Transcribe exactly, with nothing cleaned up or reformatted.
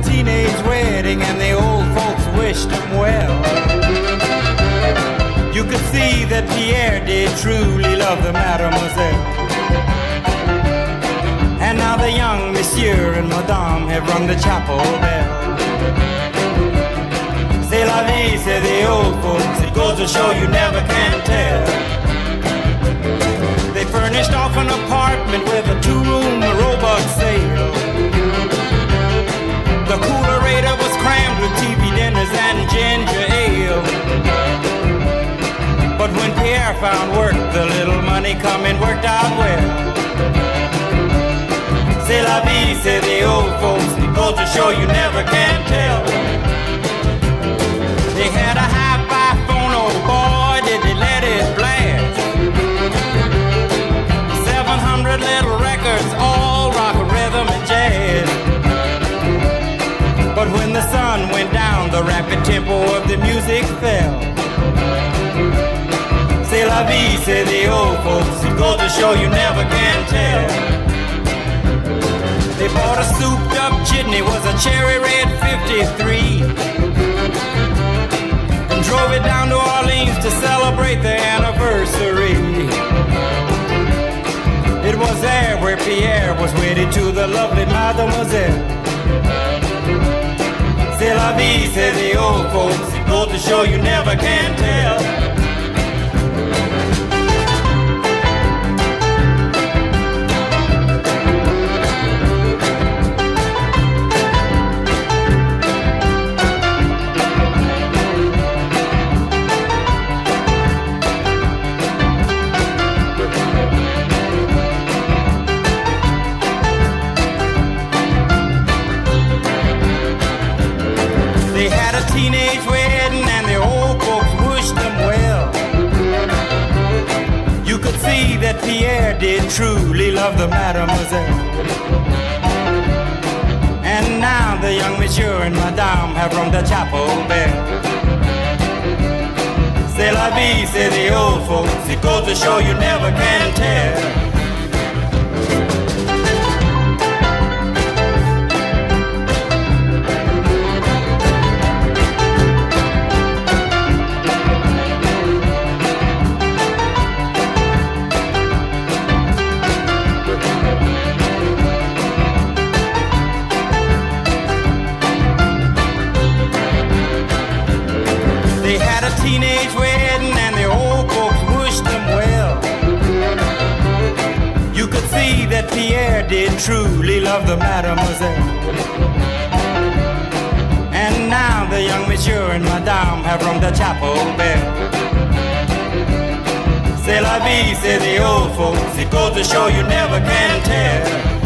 teenage wedding and the old folks wished him well. You could see that Pierre did truly love the mademoiselle. And now the young monsieur and madame have rung the chapel bell. C'est la vie, say the old folks, it goes to show you never can tell. They furnished off an apartment with a two-room robot sale. The coolerator was crammed with T V dinners and ginger ale. But when Pierre found work, the little money coming worked out well. C'est la vie, say the old folks, it goes to show you never can tell. They had a hi-fi phone, oh boy, did they let it blast. Seven hundred little records, all rock, rhythm, and jazz. But when the sun went down, the rapid tempo of the music fell. C'est la vie, say the old folks, it goes to show you never can tell. They bought a souped up jitney, was a cherry red fifty-three, and drove it down to Orleans to celebrate their anniversary. It was there where Pierre was wedded to the lovely mademoiselle. C'est la vie, say the old folks, it goes to show you never can tell. Teenage wedding and the old folks wished them well. You could see that Pierre did truly love the mademoiselle. And now the young monsieur and madame have rung the chapel bell. C'est la vie, say the old folks, it goes to show you never can tell. Teenage wedding and the old folks wished them well. You could see that Pierre did truly love the mademoiselle. And now the young monsieur and madame have rung the chapel bell. C'est la vie, say the old folks, it goes to show you never can tell.